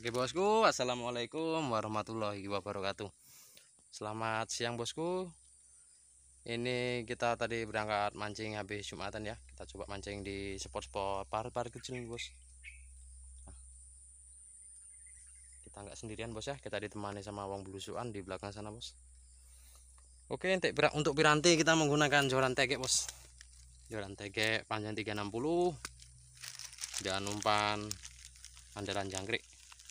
Oke bosku, assalamualaikum warahmatullahi wabarakatuh. Selamat siang bosku. Ini kita tadi berangkat mancing habis Jumatan ya. Kita coba mancing di spot-spot par-par kecil nih bos. Nah, kita nggak sendirian bos ya. Kita ditemani sama wong belusuan di belakang sana bos. Oke, untuk piranti kita menggunakan joran tegek bos. Joran tegek panjang 360 dan umpan andalan jangkrik.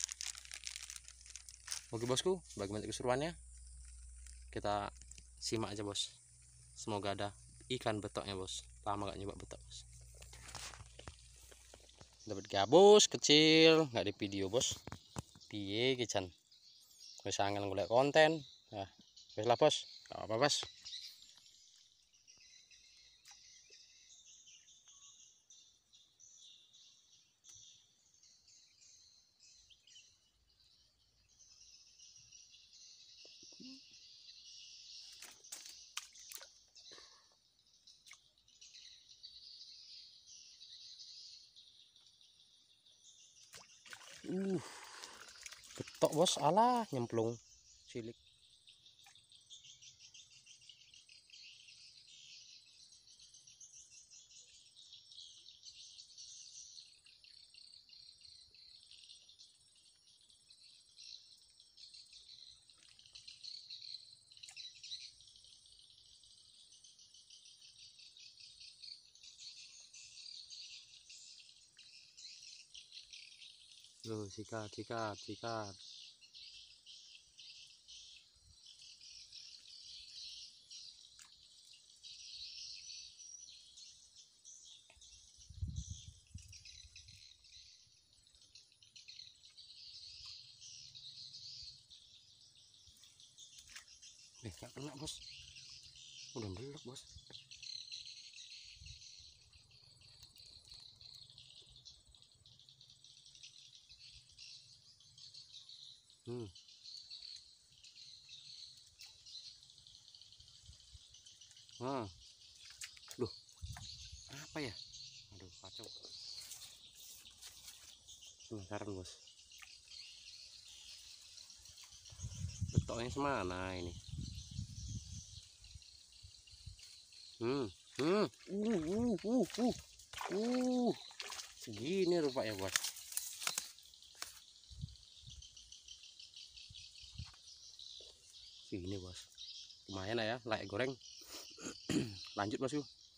Oke bosku, bagaimana keseruannya? Kita simak aja bos. Semoga ada ikan betoknya bos. Lama gak nyoba betok bos. Dapat gabus kecil, nggak di video bos. Piye kican. Wis angel golek konten. Nah, wis lah bos. Gak apa bos. Betok bos, alah nyemplung cilik. Loh, sikat. Gak kena bos. Udah belok bos. Hmm. Nah. Loh, apa ya? Aduh, kacau. Penasaran bos. Betoknya semana ini? Hmm. Segini rupanya bos. Segini bos. Lumayan lah ya, layak goreng. Lanjut bosku.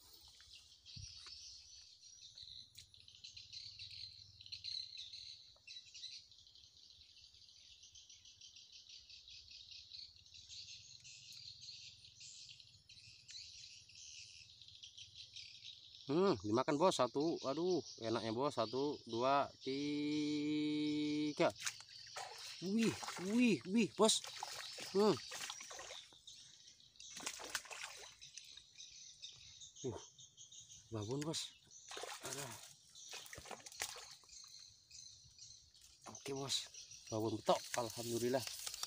Dimakan bos satu. Aduh, enaknya bos. 1, 2, 3. Wih bos. Babon bos. Aduh. Oke bos, babon betok. Alhamdulillah.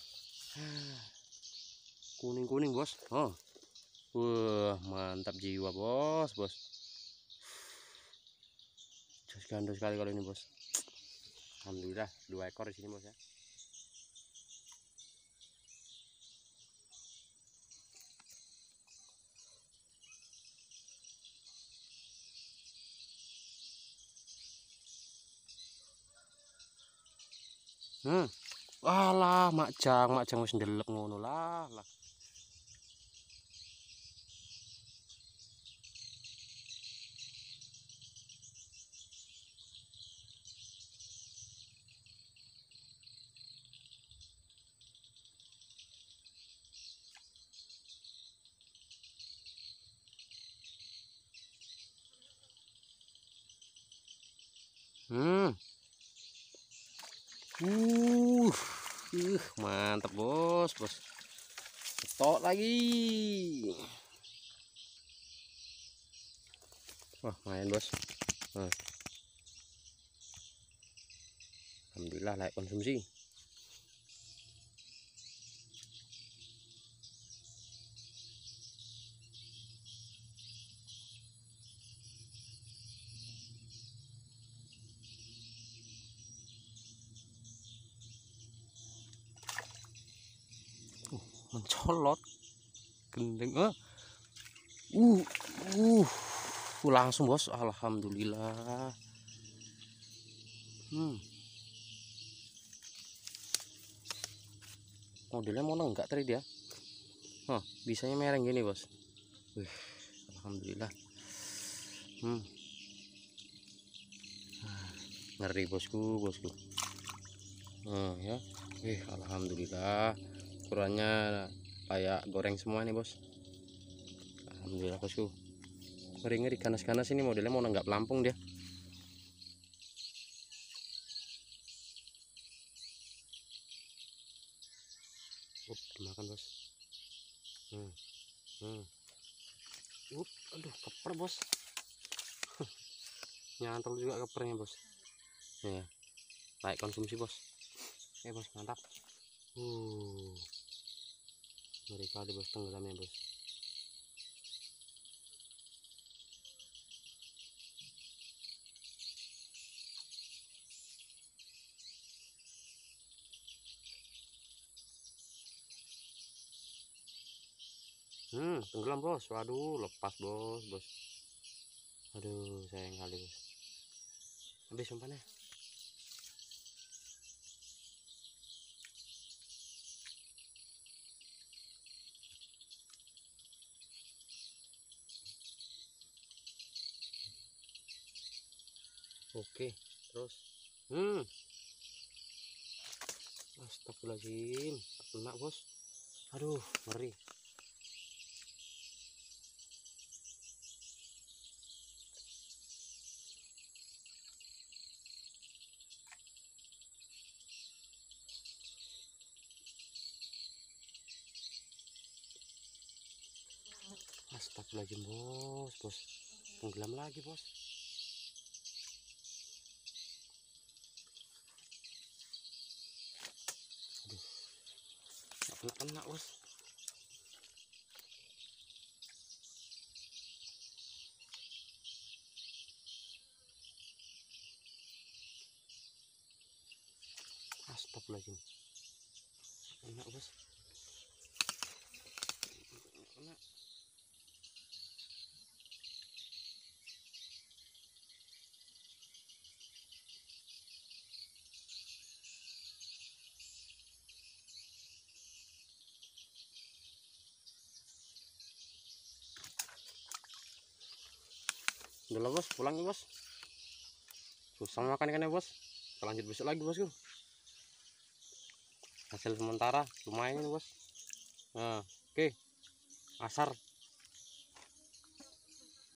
Kuning bos. Oh, wah mantap jiwa bos. Jos gandul sekali kalau ini bos. Alhamdulillah 2 ekor di sini bos ya. Alah, makjang wis ndelep ngono lah. Mantap bos. Betok lagi. Wah, main bos. Alhamdulillah layak konsumsi. mencolot gendeng. Langsung bos, alhamdulillah. Modelnya mau enggak tadi dia. Bisanya mereng gini bos. Alhamdulillah. Ngeri bosku. Ya. Alhamdulillah. Ukurannya kayak goreng semua nih bos. Alhamdulillah bosku. Ngeri ganas-ganas ini, modelnya mau nenggak pelampung dia. Dimakan bos. Aduh, keper bos. Nyantol juga kepernya bos. Ya, baik konsumsi bos. Bos, mantap. Ngeri kali bos tenggelamnya bos. Tenggelam bos. Waduh, lepas bos. Aduh, sayang kali bos. Habis umpannya. Oke, terus. Astagfirullahaladzim, kena bos. Aduh, ngeri. Astagfirullahaladzim bos. Tenggelam lagi bos. Aduh, kena bos. Astagfirullahaladzim. Kena bos. Kena. Udah lah bos, pulang ya bos. Susah makan ikannya bos. Kita lanjut besok lagi bosku. Hasil sementara lumayan ini bos. Oke. Asar.